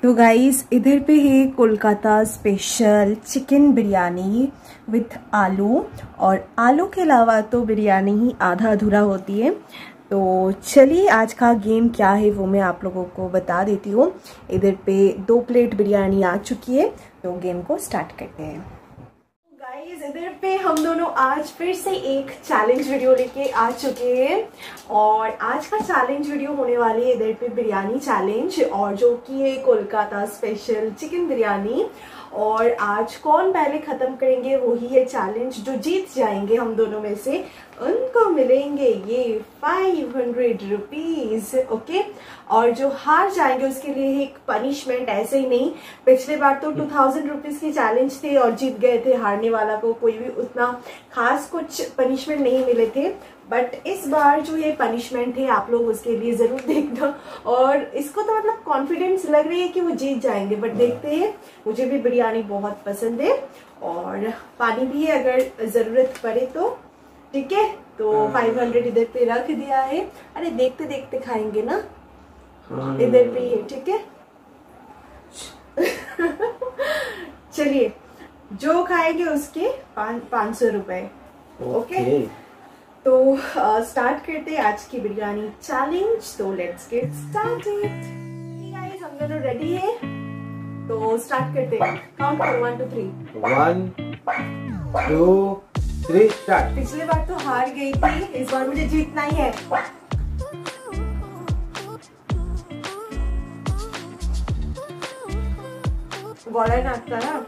तो गाइस इधर पे है Kolkata special chicken biryani with aloo, और आलू के अलावा तो बिरयानी ही आधा अधूरा होती है। तो चलिए आज का गेम क्या है वो मैं आप लोगों को बता देती हूँ। इधर पे 2 प्लेट बिरयानी आ चुकी है, तो गेम को स्टार्ट करते हैं। गाइस इधर पे हम दोनों आज फिर से एक चैलेंज वीडियो लेके आ चुके हैं, और आज का चैलेंज वीडियो होने वाली है इधर पे बिरयानी चैलेंज, और जो कि है कोलकाता स्पेशल चिकन बिरयानी। और आज कौन पहले खत्म करेंगे वही है चैलेंज। जो जीत जाएंगे हम दोनों में से उनको मिलेंगे ये 500 रुपीज, ओके। और जो हार जाएंगे उसके लिए एक पनिशमेंट। ऐसे ही नहीं, पिछले बार तो 2000 रुपीज की चैलेंज थे और जीत गए थे, हारने वाला को कोई भी उतना खास कुछ पनिशमेंट नहीं मिले थे। बट इस बार जो ये पनिशमेंट है आप लोग उसके लिए जरूर देखना। और इसको तो मतलब कॉन्फिडेंस लग रही है कि वो जीत जाएंगे, बट देखते हैं। मुझे भी बिरयानी बहुत पसंद है और पानी भी है अगर जरूरत पड़े तो, ठीक है। तो 500 इधर पे रख दिया है। अरे देखते देखते खाएंगे ना, इधर पे है, ठीक है। चलिए जो खाएंगे उसके 500 रुपए, ओके। तो स्टार्ट करते हैं आज की बिरयानी चैलेंज। तो लेट्स गेट स्टार्टेड। गाइस हम दोनों रेडी है, तो स्टार्ट करते हैं। काउंट करो 1 2 3। 1 2 3 स्टार्ट। पिछले बार तो हार गई थी, इस बार मुझे जीतना ही है। गोला नाचता ना।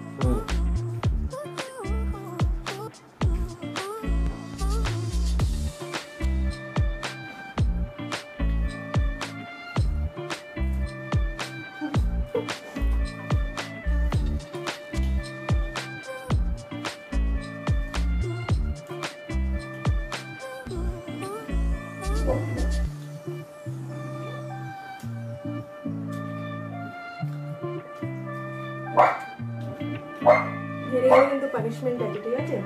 मेरे तो पनिशमेंट है, ठीक है।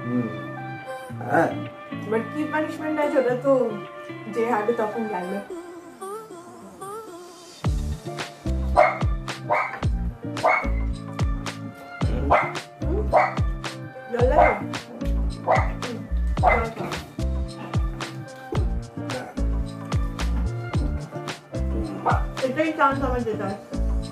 बट की पनिशमेंट है जो तो जे हार्ड तो अपन लाइन में इतना ही चांस समझ देता है।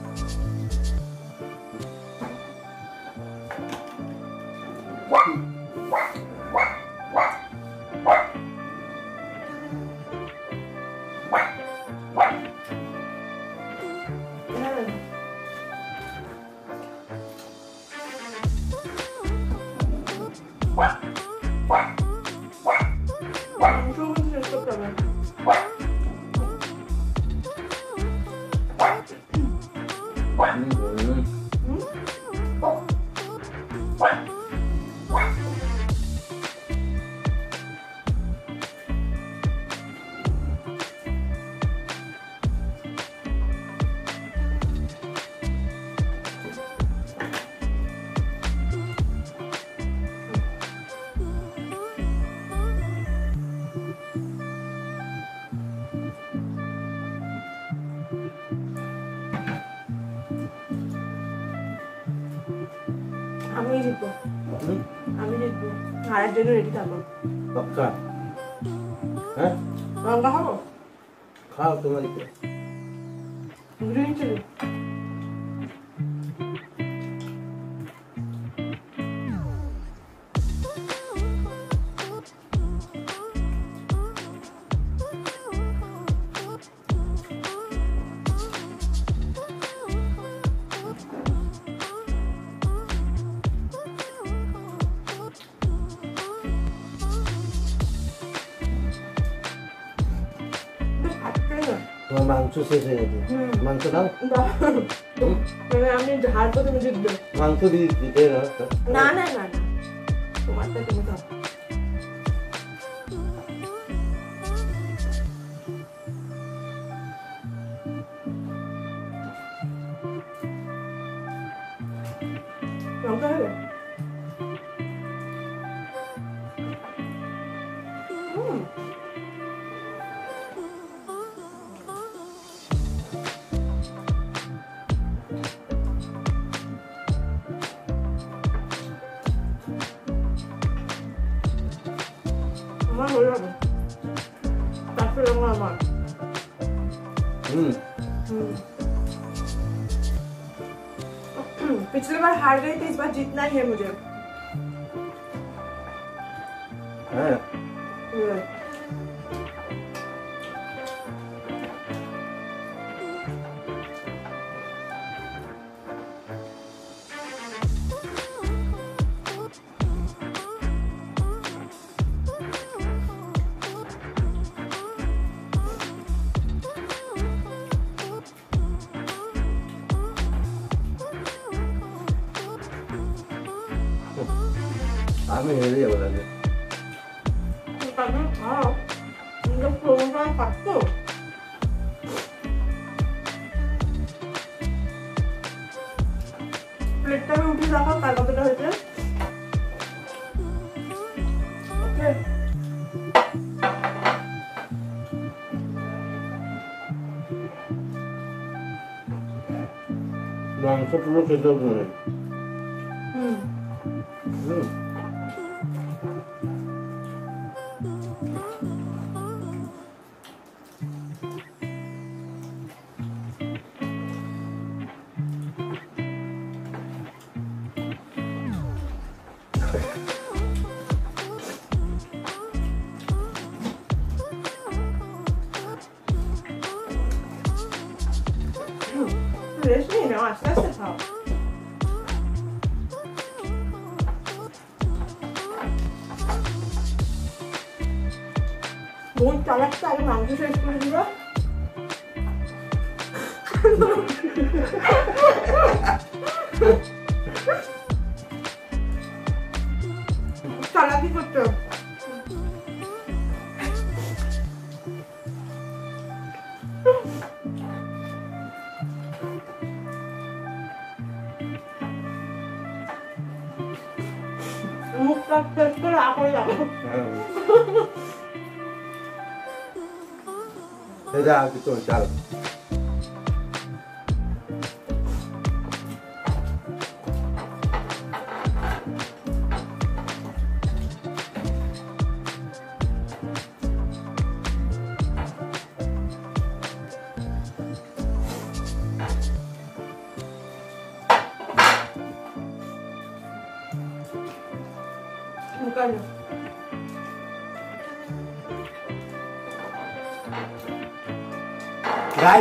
আমি জিতবো, আমি জিতবো, হারার জন্য রেডি থাকো। पक्का? হ্যাঁ লঙ্কা খাবো, খাও তোমার কি গ্রিন চিলি। তোমার মাংস শেষ হয়ে গেছে, মাংস দাও। আমি ঝাড় করে তুমি জিতবে, মাংস দিয়ে দিতে না না না না তোমারটা তুমি খাও। লঙ্কা হবে আমার হয়ে যাবে তারপরে আমার पिछली बार हार गई थी, इस बार जीतना ही है मुझे। আমি হেরে যাবো লাগে প্লেটটা আমি উঠে রাখো তার কতটা হয়েছে মাংস পুরো খেতে হবে না रेस्ट नहीं ना आस्ते आस्ते खाओ बहुत चालाक से आगे मांगो से इसको दिया चालाकी करते हो मुख का टेस्ट कर आप हो जाओ এটা আগে তো চাল मुकालो गाइस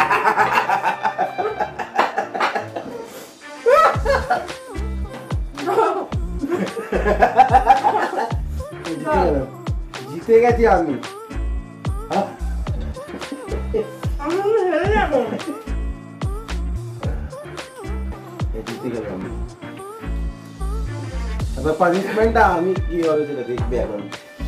जीते গেছি আমি আমি হেরে যাব জিতে গেলাম अब पनिशमेंट আমি কি হবে সেটা দেখবে এখন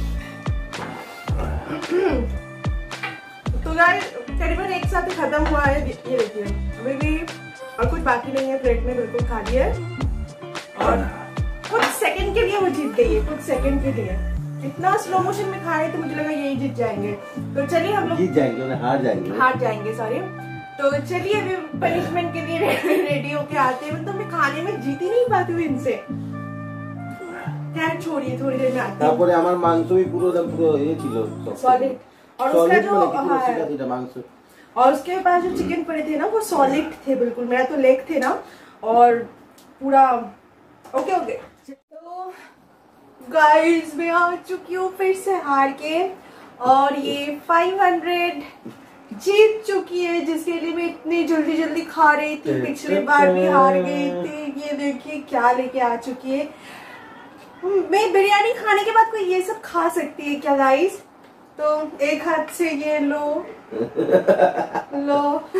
तो गाइस करीबन एक साथ ही खत्म हुआ है ये देखिए अभी भी और कुछ बाकी नहीं है प्लेट में बिल्कुल खाली है और कुछ सेकंड के लिए वो जीत गई है कुछ सेकंड के लिए इतना स्लो मोशन में खा रहे थे मुझे लगा यही जीत जाएंगे तो चलिए हम लोग जीत जाएंगे ना हार जाएंगे सॉरी तो चलिए अभी पनिशमेंट के लिए रेडी होके आते हैं मतलब मैं खाने में जीत ही नहीं पाती हूँ इनसे क्या छोड़िए थोड़ी देर में आते हैं তারপরে আমার মাংসই পুরো এই ছিল सॉलिड और उसका जो मांस और उसके पास जो चिकन पड़े थे ना वो सॉलिड थे बिल्कुल मेरा तो लेग थे ना और पूरा ओके ओके तो गाइस मैं आ चुकी हूँ फिर से हार के और ये 500 जीत चुकी है जिसके लिए मैं इतनी जल्दी जल्दी खा रही थी पिछली बार भी हार गई थी ये देखिए क्या लेके आ चुकी है मैं बिरयानी खाने के बाद कोई ये सब खा सकती है क्या गाइस तो एक हाथ से ये लो लो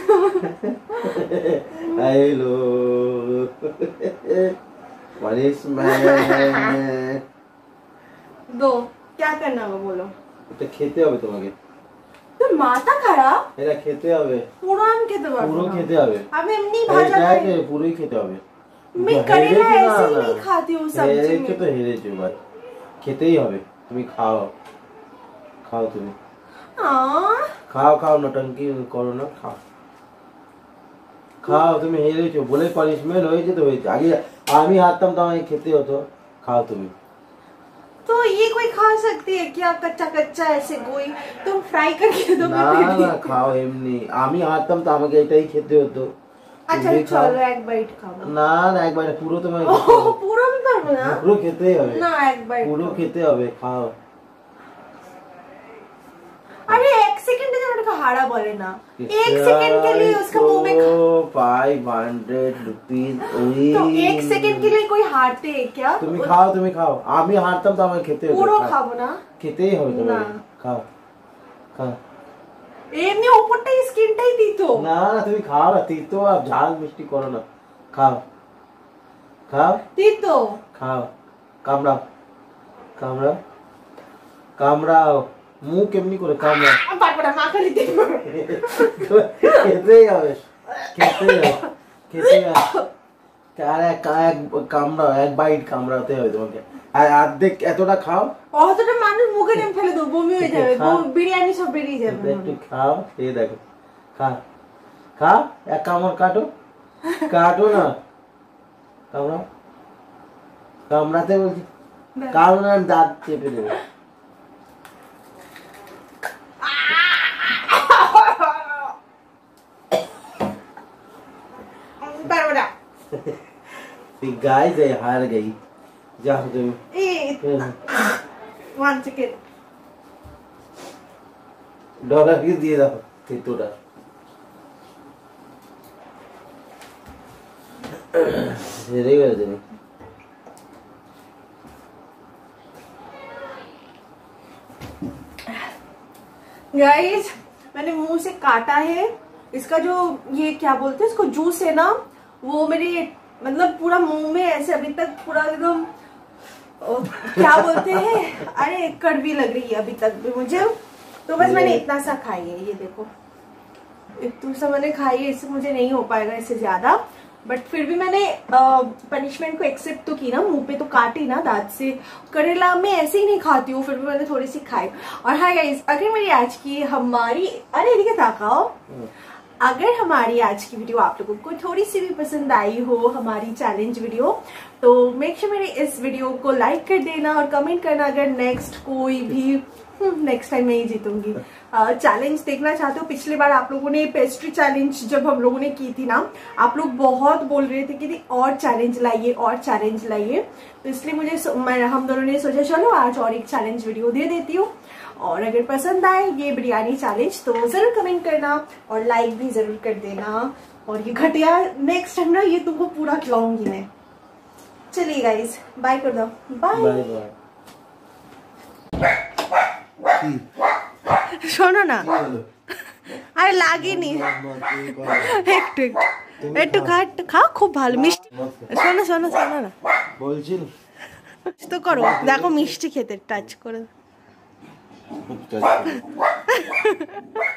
हेलो पनिशमेंट दो क्या करना होगा बोलो এটা খেতে হবে তোমাকে তো মাথা খারাপ এটা খেতে হবে পুরো আমি খেতে পারবো পুরো খেতে হবে আমি এমনি ভাজা খাই পুরোই খেতে হবে मैं करेला ऐसे ही नहीं खाती हूँ सब्जी में तो हेरेছো भाई খেতেই হবে তুমি খাও খাও তুমি খাও খাও নটঙ্কি করো না খাও খাও তুমি হেরেছো বলে পানিশমেন্ট হয়েছে তো হয়েছে আগে আমি হারতাম তো আমাকে খেতে হতো খাও তুমি तो ये कोई खा सकती है क्या कच्चा कच्चा ऐसे कोई? तुम फ्राई करके दो। না না খাও এমনি, আমি হাঁটতাম তো আমাকে এটাই খেতে হতো। আচ্ছা চলো এক বাইট খাও। না না এক বাইট পুরো তোমার পুরো আমি পারবো না, পুরো খেতেই হবে। না এক বাইট পুরো খেতে হবে, খাও। अरे एक सेकंड का हाड़ा बोले ना, एक सेकंड के लिए उसका मुंह में 500 रुपीज। तो एक सेकंड के लिए कोई हारते है क्या? তুমি খাও তুমি খাও, আমি হাঁটতাম তো আমাকে খেতে হতো। পুরো খাবো না, খেতেই হবে তোমার। খাও খাও। এমনি উপরটাই স্কিনটাই দিতো। না না তুমি খাও না, তিতো আর ঝাল মিষ্টি করো না, খাও খাও। তিতো খাও, কামড়াও কামড়াও কামড়াও। মুখ কেমনি করে কামড়াও? পারবো না, মা খালি দেখবে। খেতেই হবে খেতেই হবে খেতেই হবে। আরে এক কামড়াও, এক বাইট কামড়াতে হবে তোমাকে। আর অর্ধেক এতটা খাও। অতটা মানুষ মুখে নেম ফেলে দেবো, বমি হয়ে যাবে, বিরিয়ানি সব বেরিয়ে যাবে। একটু খাও, এই দেখো খা খা, এক কামড় কাটো কাটো না, কামড়াও কামড়াতে বলছি, কামড়ার দাঁত চেপে দেবে। गाइस ये हार गई, जाओ तुम। 1 सेकंड डॉलर की দিয়ে দাও তিতোটা। হেরে গেলে তুমি। गाइस मैंने मुंह से काटा है, इसका जो ये क्या बोलते हैं इसको, जूस है ना, वो मेरे मतलब पूरा मुंह में ऐसे अभी तक पूरा एकदम क्या बोलते हैं, अरे कड़वी लग रही है अभी तक भी मुझे। तो बस मैंने इतना सा खाई है, ये देखो इतना सा मैंने खाई है, इससे मुझे नहीं हो पाएगा इससे ज्यादा। बट फिर भी मैंने पनिशमेंट को एक्सेप्ट तो की ना, मुंह पे तो काटी ना दांत से। करेला में ऐसे ही नहीं खाती हूँ, फिर भी मैंने थोड़ी सी खाई। और हाँ गाइस, अगर मेरी आज की हमारी अरे ताकाओ, अगर हमारी आज की वीडियो आप लोगों को थोड़ी सी भी पसंद आई हो, हमारी चैलेंज वीडियो, तो मेक श्योर मेरे इस वीडियो को लाइक कर देना और कमेंट करना अगर नेक्स्ट कोई भी, नेक्स्ट टाइम मैं ही जीतूंगी, चैलेंज देखना चाहते हो। पिछली बार आप लोगों ने पेस्ट्री चैलेंज जब हम लोगों ने की थी ना, आप लोग बहुत बोल रहे थे कि और चैलेंज लाइए और चैलेंज लाइए, तो इसलिए मुझे हम दोनों ने सोचा चलो आज और एक चैलेंज वीडियो दे देती हूँ। और अगर पसंद आए ये बिरयानी चैलेंज तो जरूर कमेंट करना और लाइक भी जरूर कर देना। और ये घटिया नेक्स्ट टाइम ना ये तुमको पूरा खिलाऊंगी मैं। चलिए गाइस बाय कर दो, बाय बाय। শোনো না, আরে লাগেনি, একটু খাও, খুব ভালো মিষ্টি। শোনো শোনো শোনো না বলছি তো করো, দেখো মিষ্টি খেতে টাচ করে